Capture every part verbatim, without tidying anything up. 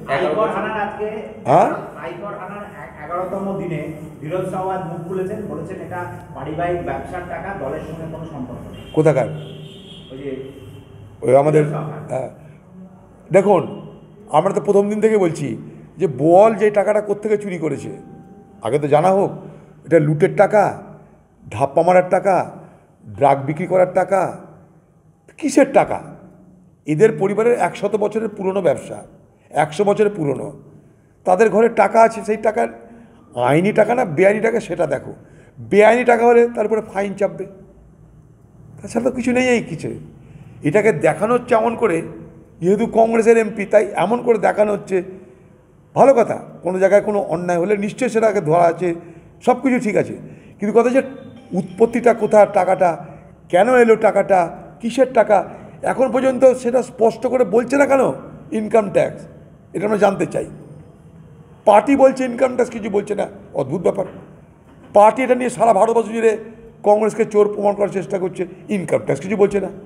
হ্যাঁ এগারোতম দিনে বিরোধ সভায় মুখ খুলেছেন, বলেছেন এটা পারিবারিক ব্যবসার টাকা, দলের সঙ্গে কোনো সম্পর্ক নেই। কোথাকার ওই যে ওই আমাদের হ্যাঁ দেখুন, আমরা তো প্রথম দিন থেকে বলছি যে বোয়াল যে টাকাটা কোত্থেকে চুরি করেছে আগে তো জানা হোক। এটা লুটের টাকা, ধাপ্পা মারার টাকা, ড্রাগ বিক্রি করার টাকা, কিসের টাকা? এদের পরিবারের একশত বছরের পুরনো ব্যবসা, একশো বছরের পুরনো, তাদের ঘরে টাকা আছে। সেই টাকার আইনি টাকা না বেআইনি টাকা সেটা দেখো। বেআইনি টাকা হলে তারপরে ফাইন চাপবে, তাছাড়া তো কিছু নেই। এই কিছু এটাকে দেখানো হচ্ছে এমন করে, যেহেতু কংগ্রেসের এমপি তাই এমন করে দেখানো হচ্ছে। ভালো কথা, কোনো জায়গায় কোনো অন্যায় হলে নিশ্চয়ই সেটাকে ধরা আছে, সব কিছু ঠিক আছে, কিন্তু কথা যে উৎপত্তিটা কোথায়, টাকাটা কেন এলো, টাকাটা কিসের টাকা, এখন পর্যন্ত সেটা স্পষ্ট করে বলছে না কেন? ইনকাম ট্যাক্স, এটা আমরা জানতে চাই। পার্টি বলছে ইনকাম ট্যাক্স, কিছু বলছে না, অদ্ভুত ব্যাপার। পার্টি এটা নিয়ে সারা ভারতবর্ষ জুড়ে কংগ্রেসকে চোর প্রমাণ করার চেষ্টা করছে, ইনকাম ট্যাক্স কিছু বলছে না।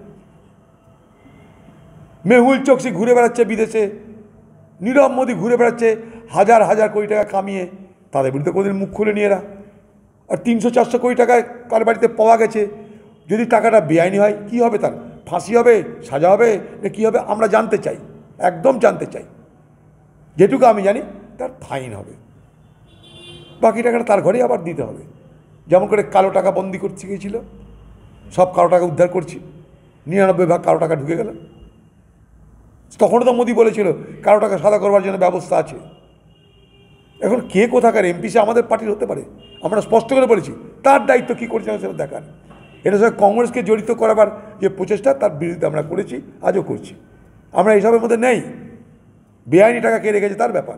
মেহুল চোকসি ঘুরে বেড়াচ্ছে বিদেশে, নীরব মোদী ঘুরে বেড়াচ্ছে হাজার হাজার কোটি টাকা কামিয়ে, তাদের বিরুদ্ধে কোনোদিন মুখ খুলে নিয়ে এরা। আর তিনশো চারশো কোটি টাকায় কার বাড়িতে পাওয়া গেছে, যদি টাকাটা বেআইনি হয় কী হবে? তার ফাঁসি হবে, সাজা হবে, না কী হবে? আমরা জানতে চাই, একদম জানতে চাই। যেটুকু আমি জানি তার ফাইন হবে, বাকি টাকাটা তার ঘরেই আবার দিতে হবে। যেমন করে কালো টাকা বন্দি করতে গিয়েছিল, সব কালো টাকা উদ্ধার করছি, নিরানব্বই ভাগ কালো টাকা ঢুকে গেল। তখনও তো মোদি বলেছিল কালো টাকা সাদা করবার জন্য ব্যবস্থা আছে। এখন কে কোথাকার এমপি, সে আমাদের পার্টির হতে পারে, আমরা স্পষ্ট করে বলেছি। তার দায়িত্ব কী করছে সেটা দেখার। এটা সঙ্গে কংগ্রেসকে জড়িত করাবার যে প্রচেষ্টা, তার বিরুদ্ধে আমরা করেছি, আজও করছি। আমরা এইসবের মধ্যে নেই। বেআইনি টাকা কে রেখেছে তার ব্যাপার।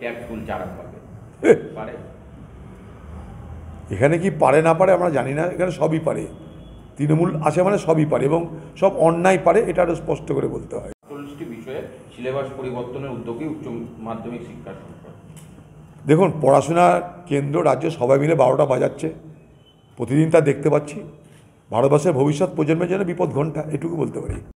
এখানে কি পারে না পারে আমরা জানি না, এখানে সবই পারে। তৃণমূল আছে মানে সবই পারে, এবং সব অন্যায় পারে, এটা আরও স্পষ্ট করে বলতে হয়। চল্লিশটি বিষয়ে সিলেবাস পরিবর্তনের উদ্যোগে উচ্চ মাধ্যমিক শিক্ষা সংসদ। দেখুন, পড়াশোনার কেন্দ্র রাজ্য সবাই মিলে বারোটা বাজাচ্ছে, প্রতিদিন তা দেখতে পাচ্ছি। ভারতবর্ষের ভবিষ্যৎ প্রজন্মের জন্য বিপদ ঘণ্টা, এটুকু বলতে পারি।